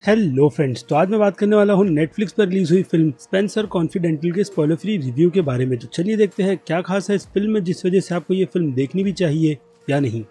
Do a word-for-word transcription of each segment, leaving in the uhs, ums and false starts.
Hello friends, तो आज मैं बात करने वाला हूँ नेटफ्लिक्स पर रिलीज हुई फिल्म स्पेंसर कॉन्फिडेंटल के स्पॉइलर फ्री रिव्यू के बारे में। तो चलिए देखते हैं क्या खास है इस फिल्म में जिस वजह से आपको ये फिल्म देखनी भी चाहिए या नहीं।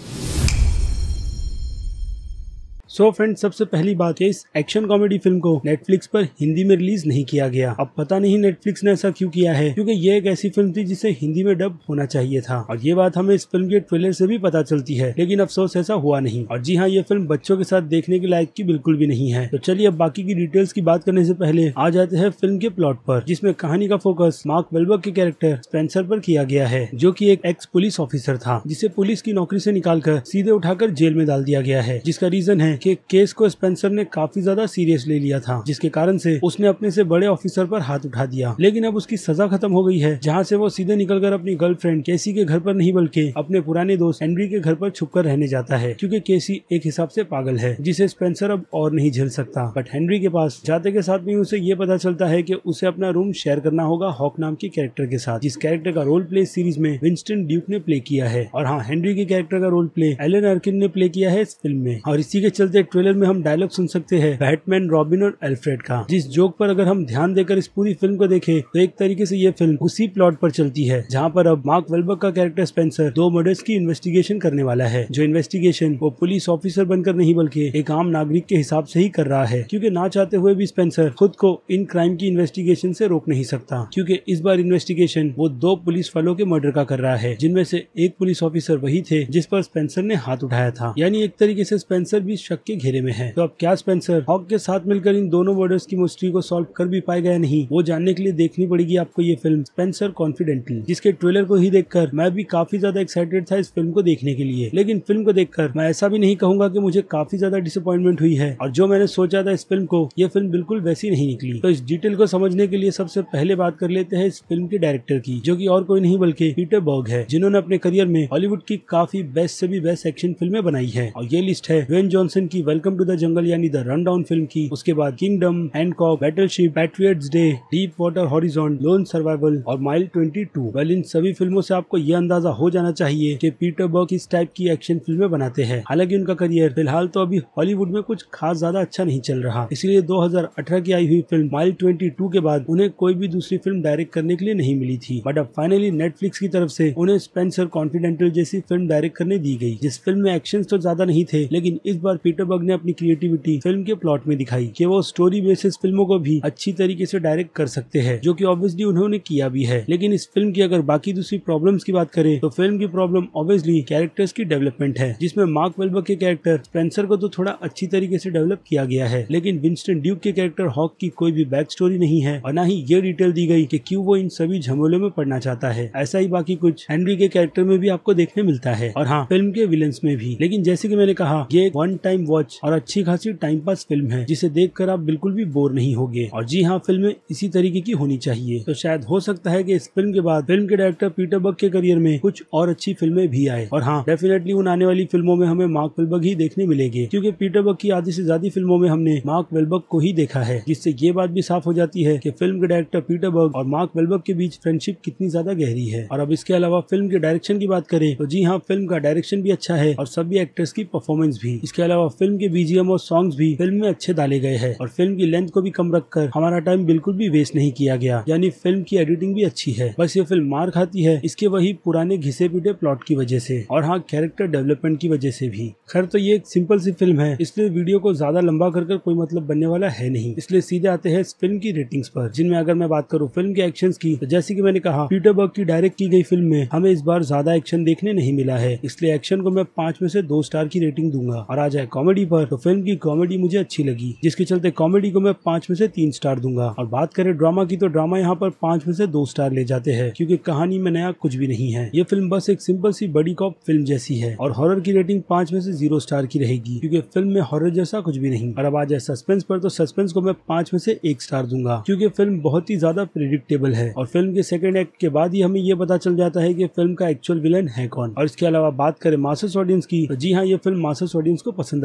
सो so फ्रेंड्स, सबसे पहली बात है इस एक्शन कॉमेडी फिल्म को नेटफ्लिक्स पर हिंदी में रिलीज नहीं किया गया। अब पता नहीं नेटफ्लिक्स ने ऐसा क्यों किया है, क्योंकि ये एक ऐसी फिल्म थी जिसे हिंदी में डब होना चाहिए था और ये बात हमें इस फिल्म के ट्रेलर से भी पता चलती है, लेकिन अफसोस ऐसा हुआ नहीं। और जी हाँ, ये फिल्म बच्चों के साथ देखने के लायक की बिल्कुल भी नहीं है। तो चलिए अब बाकी की डिटेल्स की बात करने से पहले आ जाते हैं फिल्म के प्लॉट पर, जिसमें कहानी का फोकस मार्क वेलबर्ग के कैरेक्टर स्पेंसर पर किया गया है, जो की एक एक्स पुलिस ऑफिसर था जिसे पुलिस की नौकरी से निकालकर सीधे उठाकर जेल में डाल दिया गया है। जिसका रीजन है कि केस को स्पेंसर ने काफी ज्यादा सीरियस ले लिया था, जिसके कारण से उसने अपने से बड़े ऑफिसर पर हाथ उठा दिया। लेकिन अब उसकी सजा खत्म हो गई है, जहां से वो सीधे निकलकर अपनी गर्लफ्रेंड केसी के घर पर नहीं बल्कि अपने पुराने दोस्त हेनरी के घर पर छुपकर रहने जाता है, क्योंकि केसी एक हिसाब से पागल है जिसे स्पेंसर अब और नहीं झेल सकता। बट हेनरी के पास जाते के साथ में उसे ये पता चलता है कि उसे अपना रूम शेयर करना होगा हॉक नाम के कैरेक्टर के साथ, जिस कैरेक्टर का रोल प्ले सीरीज में विंस्टन ड्यूक ने प्ले किया है। और हाँ, हेनरी के कैरेक्टर का रोल प्ले एलन अर्किन ने प्ले किया है इस फिल्म में। और इसी के चलते ट्रेलर में हम डायलॉग सुन सकते हैं बैटमैन, रॉबिन और एल्फ्रेड का, जिस जोक पर अगर हम ध्यान देकर इस पूरी फिल्म को देखें तो एक तरीके से ये फिल्म उसी प्लॉट पर चलती है, जहां पर अब मार्क वेलबर्ग का कैरेक्टर स्पेंसर दो मर्डर्स की इन्वेस्टिगेशन करने वाला है। जो इन्वेस्टिगेशन वो पुलिस ऑफिसर बनकर नहीं बल्कि एक आम नागरिक के हिसाब से ही कर रहा है, क्योंकि ना चाहते हुए भी स्पेंसर खुद को इन क्राइम की इन्वेस्टिगेशन से रोक नहीं सकता, क्योंकि इस बार इन्वेस्टिगेशन वो दो पुलिस वालों के मर्डर का कर रहा है, जिनमें से एक पुलिस ऑफिसर वही थे जिस पर स्पेंसर ने हाथ उठाया था। यानी एक तरीके से स्पेंसर भी शक के घेरे में है। तो अब क्या स्पेंसर हॉक के साथ मिलकर इन दोनों मर्डर्स की मिस्ट्री को सॉल्व कर भी पाएगा या नहीं, वो जानने के लिए देखनी पड़ेगी आपको ये फिल्म स्पेंसर कॉन्फिडेंटल, जिसके ट्रेलर को ही देखकर मैं भी काफी ज्यादा एक्साइटेड था इस फिल्म को देखने के लिए। लेकिन फिल्म को देखकर मैं ऐसा भी नहीं कहूंगा कि मुझे काफी ज्यादा डिसअपॉइंटमेंट हुई है, और जो मैंने सोचा था इस फिल्म को, ये फिल्म बिल्कुल वैसी नहीं निकली। तो इस डिटेल को समझने के लिए सबसे पहले बात कर लेते हैं इस फिल्म के डायरेक्टर की, जो की और कोई नहीं बल्कि पीटर बर्ग है, जिन्होंने अपने करियर में हॉलीवुड की काफी बेस्ट से भी बेस्ट एक्शन फिल्में बनाई है। और ये लिस्ट है ड्वेन जॉनसन की वेलकम टू द जंगल यानी द रन डाउन फिल्म की, उसके बाद kingdom, hancock, battleship, patriots day, deep water horizon, lone survival और माइल ट्वेंटी टू। वेल, इन सभी फिल्मों से आपको ये अंदाजा हो जाना चाहिए कि पीटर बर्ग इस टाइप की एक्शन फिल्में बनाते हैं। हालांकि उनका करियर फिलहाल तो अभी हॉलीवुड में कुछ खास ज्यादा अच्छा नहीं चल रहा, इसलिए दो हज़ार अठारह की आई हुई फिल्म माइल ट्वेंटी टू के बाद उन्हें कोई भी दूसरी फिल्म डायरेक्ट करने के लिए नहीं मिली थी। बट अब फाइनली नेटफ्लिक्स की तरफ से उन्हें स्पेंसर कॉन्फिडेंटल जैसी फिल्म डायरेक्ट करने दी गई, जिस फिल्म में एक्शन तो ज्यादा नहीं थे, लेकिन इस बार पीटर बर्ग ने अपनी क्रिएटिविटी फिल्म के प्लॉट में दिखाई कि वो स्टोरी बेसिस फिल्मों को भी अच्छी तरीके से डायरेक्ट कर सकते हैं, जो कि ऑब्वियसली उन्होंने किया भी है। लेकिन इस फिल्म की अगर बाकी दूसरी प्रॉब्लम्स की बात करें तो फिल्म की प्रॉब्लम ऑब्वियसली कैरेक्टर्स की डेवलपमेंट है, जिसमें मार्क वेलबर्ग के कैरेक्टर स्पेंसर को तो थोड़ा अच्छी तरीके से डेवलप किया गया है, लेकिन विंस्टन ड्यूक के कैरेक्टर हॉक की कोई भी बैक स्टोरी नहीं है, और न ही ये डिटेल दी गई कि क्यों वो इन सभी झमेलों में पड़ना चाहता है। ऐसा ही बाकी कुछ हेनरी के कैरेक्टर में भी आपको देखने मिलता है, और हाँ, फिल्म के विलन्स में भी। लेकिन जैसे कि मैंने कहा, ये एक वन टाइम वॉच और अच्छी खासी टाइम पास फिल्म है, जिसे देखकर आप बिल्कुल भी बोर नहीं होगे। और जी हाँ, फिल्में इसी तरीके की होनी चाहिए। तो शायद हो सकता है कि इस फिल्म के बाद फिल्म के डायरेक्टर पीटर बर्ग के करियर में कुछ और अच्छी फिल्में भी आए। और हाँ, डेफिनेटली उन आने वाली फिल्मों में हमें मार्क वेलबर्ग ही देखने मिलेंगे, क्योंकि पीटर बर्ग की आधी से ज्यादा फिल्मों में हमने मार्क वेलबर्ग को ही देखा है, जिससे ये बात भी साफ हो जाती है कि फिल्म के डायरेक्टर पीटर बर्ग और मार्क वेलबर्ग के बीच फ्रेंडशिप कितनी ज्यादा गहरी है। और अब इसके अलावा फिल्म के डायरेक्शन की बात करें तो जी हाँ, फिल्म का डायरेक्शन भी अच्छा है और सभी एक्टर्स की परफॉर्मेंस भी। इसके अलावा फिल्म के बीजीएम और सॉन्ग्स भी फिल्म में अच्छे डाले गए हैं, और फिल्म की लेंथ को भी कम रखकर हमारा टाइम बिल्कुल भी वेस्ट नहीं किया गया। यानी फिल्म की एडिटिंग भी अच्छी है। बस ये फिल्म मार खाती है इसके वही पुराने घिसे पिटे प्लॉट की वजह से, और हाँ, कैरेक्टर डेवलपमेंट की वजह से भी। खैर, तो ये एक सिंपल सी फिल्म है, इसलिए वीडियो को ज्यादा लंबा कर कर कोई मतलब बनने वाला है नहीं। इसलिए सीधे आते हैं इस फिल्म की रेटिंग्स पर, जिनमें अगर मैं बात करूँ फिल्म के एक्शंस की, तो जैसे कि मैंने कहा, पीटर बर्ग की डायरेक्ट की गई फिल्म में हमें इस बार ज्यादा एक्शन देखने नहीं मिला है, इसलिए एक्शन को मैं पांच में से दो स्टार की रेटिंग दूंगा। और आ जाए कॉमेडी पर, तो फिल्म की कॉमेडी मुझे अच्छी लगी, जिसके चलते कॉमेडी को मैं पांच में से तीन स्टार दूंगा। और बात करें ड्रामा की, तो ड्रामा यहाँ पर पांच में से दो स्टार ले जाते हैं, क्योंकि कहानी में नया कुछ भी नहीं है। ये फिल्म बस एक सिंपल सी बड़ी कॉप फिल्म जैसी है। और हॉरर की रेटिंग पांच में से जीरो स्टार की रहेगी, क्योंकि फिल्म में हॉरर जैसा कुछ भी नहीं। और अब आ जाए सस्पेंस पर, तो सस्पेंस को मैं पांच में से एक स्टार दूंगा, क्योंकि फिल्म बहुत ही ज्यादा प्रेडिक्टेबल है, और फिल्म के सेकंड एक्ट के बाद ही हमें ये पता चल जाता है कि फिल्म का एक्चुअल विलन है कौन। और इसके अलावा बात करें मासस ऑडियंस की, तो जी हाँ, ये फिल्म मासस ऑडियंस को पसंद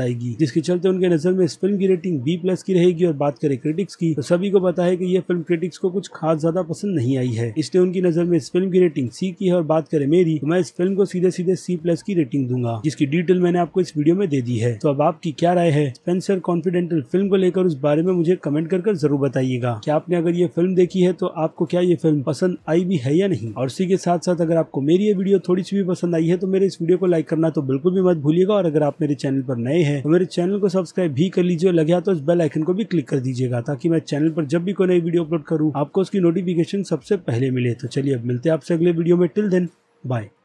आएगी, जिसके चलते उनके नजर में इस फिल्म की रेटिंग बी प्लस की रहेगी। और बात करें क्रिटिक्स की तो सभी को पता है कि यह फिल्म क्रिटिक्स को कुछ खास ज्यादा पसंद नहीं आई है, इसलिए उनकी नजर में इस फिल्म की रेटिंग सी की है। और बात करें मेरी तो मैं इस फिल्म को सीधे सीधे सी प्लस की रेटिंग दूंगा, जिसकी डिटेल मैंने आपको इस वीडियो में दे दी है। तो अब आपकी क्या राय है स्पेंसर कॉन्फिडेंटल फिल्म को लेकर, उस बारे में मुझे कमेंट कर जरूर बताइएगा। क्या आपने अगर ये फिल्म देखी है तो आपको क्या ये फिल्म पसंद आई भी है या नहीं। और इसी के साथ साथ अगर आपको मेरी ये वीडियो थोड़ी सी भी पसंद आई है तो मेरे इस वीडियो को लाइक करना तो बिल्कुल भी मत भूलिएगा। और अगर आप मेरे चैनल पर नए हैं तो मेरे चैनल को सब्सक्राइब भी कर लीजिए, और लगे हाथ तो इस बेल आइकन को भी क्लिक कर दीजिएगा, ताकि मैं चैनल पर जब भी कोई नई वीडियो अपलोड करूँ आपको उसकी नोटिफिकेशन सबसे पहले मिले। तो चलिए अब मिलते हैं आपसे अगले वीडियो में। Till then bye.